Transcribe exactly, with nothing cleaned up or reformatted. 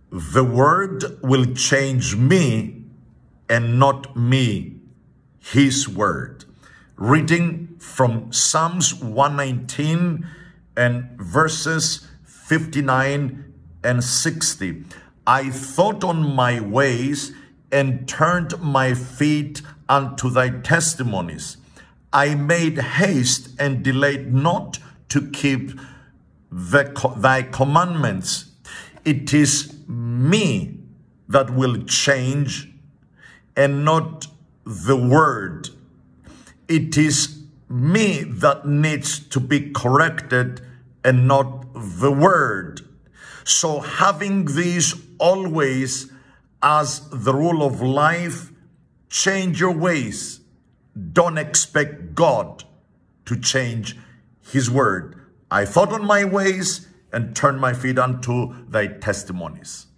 the word will change me and not me, his word. Reading from Psalms one nineteen and verses fifty-nine and sixty. I thought on my ways and turned my feet unto thy testimonies. I made haste and delayed not to keep the, thy commandments. It is me that will change and not the word. It is me that needs to be corrected and not the word. So having these always as the rule of life, change your ways. Don't expect God to change his word. I thought on my ways and turned my feet unto thy testimonies.